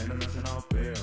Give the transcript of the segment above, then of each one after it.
international feel.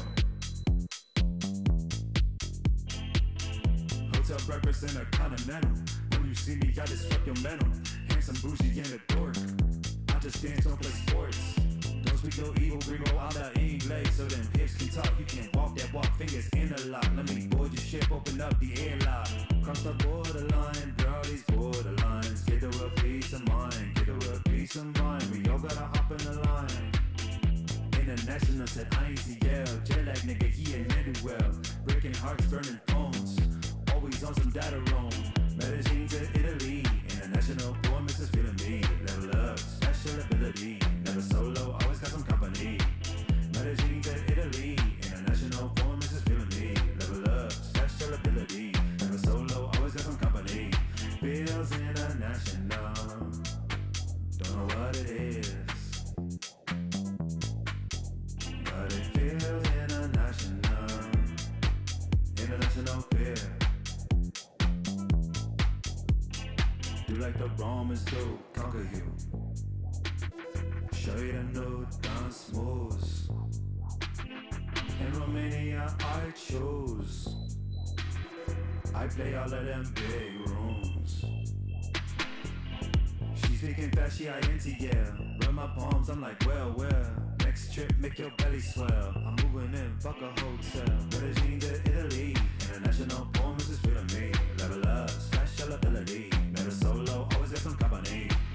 Hotel breakfast in a continental. When you see me, I just fuck your mental. Handsome, bougie, and a dork. I just dance, don't play sports. Don't speak no evil, gringo, I'm the English. So them hips can talk, you can't walk that walk, fingers interlock. Let me board your ship, open up the airlock. Cross the borderline, draw these borderlines. Get to a peace of mind, get to a peace of mind. We all gotta hop in the line. International said INTL, jet lag nigga, he ain't never well. Breaking hearts, burning phones, always on some data roam. Medellin to Italy, international performance is feeling me. Level up, special ability, never solo, always got some company. Medellin to Italy, international performance is feeling me. Level up, special ability, never solo, always got some company. Feels international, don't know what it is, but it feels international, international feel. Do like the Romans do, conquer you. Show you the new dance moves. In Romania I choose. I play all of them big rooms. She's speaking fast, she INTL. Rub my palms, I'm like, well. Next trip, make your belly swell. I'm moving in, fuck a hotel. Medellin to Italy, international performance is feeling me. Level up, special ability. Never solo, always got some company.